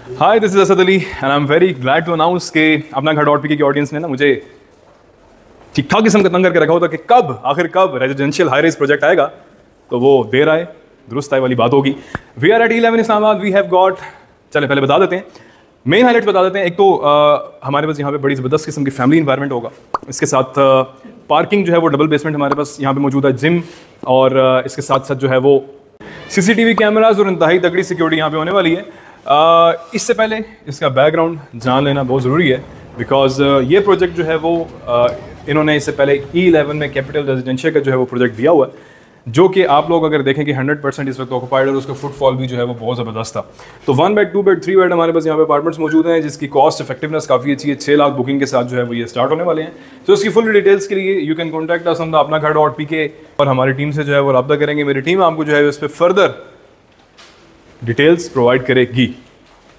Hi, this is Asad Ali and I am very glad to announce कि अपना घर dot P की audience ने ना मुझे ठीक ठाक किस्म का तंग करके रखा होता कि आखिर कब रेजिडेंशियल हाई राइज प्रोजेक्ट आएगा, तो वो देर आए दुरुस्त आए वाली बात होगी। We are at E11 Islamabad, we have got, चले पहले बता देते हैं, मेन हाईलाइट्स बता देते हैं। एक तो हमारे पास यहाँ पे बड़ी ज़बरदस्त किस्म की फैमिली इन्वायरमेंट होगा। इसके साथ पार्किंग जो है वो डबल बेसमेंट हमारे पास यहाँ पे मौजूद है, जिम, और इसके साथ साथ जो है वो CCTV कैमराज और इंतहाई तगड़ी सिक्योरिटी यहाँ पे होने वाली है। इससे पहले इसका बैकग्राउंड जान लेना बहुत ज़रूरी है, बिकॉज ये प्रोजेक्ट जो है वो इन्होंने इससे पहले E11 में कैपिटल रेजिडेंशियल का जो है वो प्रोजेक्ट दिया हुआ है, जो कि आप लोग अगर देखें कि 100% इस वक्त ऑक्यूपाइड और उसका फुटफॉल भी जो है वो बहुत ज़बरदस्त था। तो 1 बेड 2 बेड 3 बेड हमारे पास यहाँ पे अपार्टमेंट्स मौजूद हैं, जिसकी कॉस्ट इफेक्टिवनेस काफ़ी अच्छी है। 6 लाख बुकिंग के साथ जो है वो ये स्टार्ट होने वाले हैं। तो इसकी फुल डिटेल्स के लिए you can contact us on the Apna Ghar .pk और हमारी टीम से जो है वो रब्ता करेंगे। मेरी टीम आपको जो है इस पर फर्दर डिटेल्स प्रोवाइड करेगी।